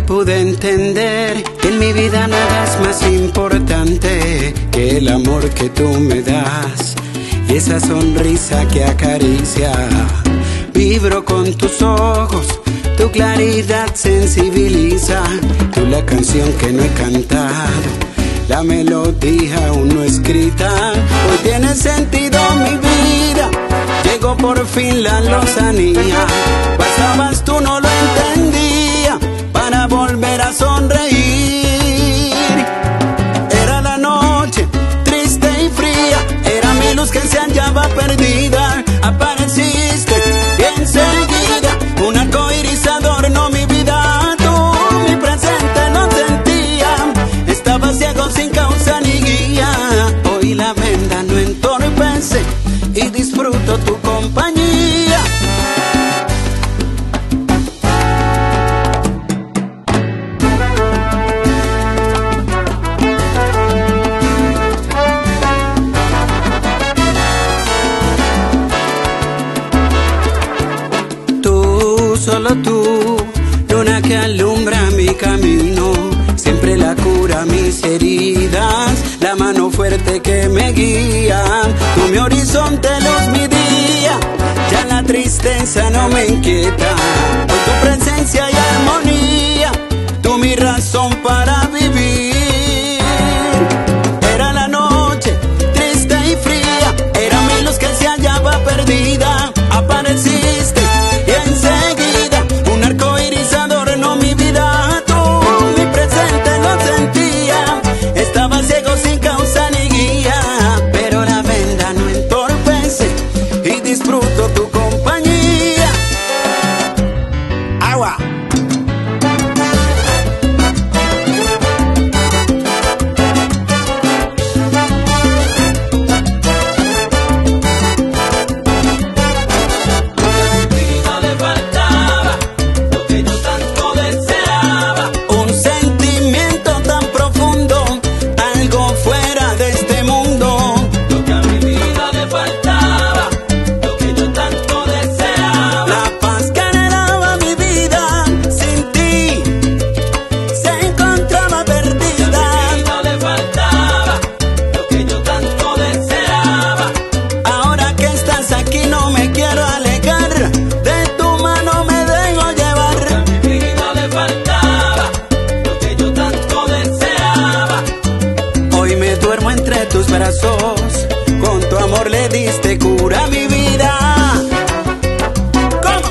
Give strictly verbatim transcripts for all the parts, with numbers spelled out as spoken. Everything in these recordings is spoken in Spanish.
pude entender que en mi vida nada es más importante que el amor que tú me das y esa sonrisa que acaricia. Vibro con tus ojos, tu claridad sensibiliza. Tú la canción que no he cantado, la melodía aún no escrita. Hoy tiene sentido mi vida, llegó por fin la lozanía. Pasabas, tú no lo entendía, para volver a sonreír. Era la noche, triste y fría, era mi luz que se hallaba perdida. Apareciste y enseguida un arco iris adornó mi vida. Tú mi presente no sentía, estaba ciego sin causa ni guía. Hoy la venda no entorpece y disfruto tu compañía. Tú, solo tú, luna que alumbra mi camino, siempre la cura mis heridas, la mano fuerte que me guía. Tú mi horizonte, luz mi día, ya la tristeza no me inquieta. Con tu presencia y armonía, tú mi razón para vivir. Era la noche, triste y fría, era mi luz que se hallaba perdida. Apareciste y enseguida un arco iris adornó mi vida. Tú mi presente no sentía, estaba ciego sin causa ni guía. Pero la venda no entorpece y disfruto tu compañía. Agua. Tus brazos, con tu amor le diste cura a mi vida. ¿Cómo?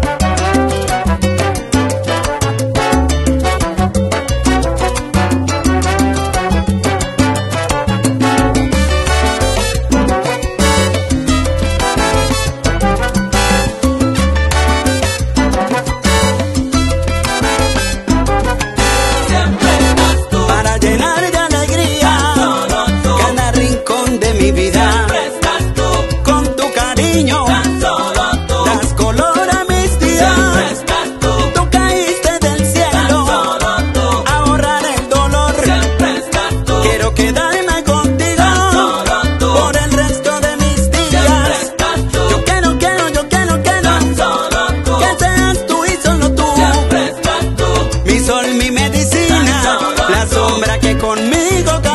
Siempre estás tú, para llenar de alegría cada rincón de mi vida. siempre estás tú, Con tu cariño tan solo tú, das color a mis siempre días. estás tú, Tú caíste del tan cielo solo tú, a borrar el dolor. siempre estás tú, Quiero quedarme contigo solo tú, por el resto de mis siempre días. estás tú, Yo quiero, quiero, yo quiero, quiero tan solo tú, que seas tú y solo tú, siempre estás tú, mi sol, mi medicina, tan solo la tú. sombra que conmigo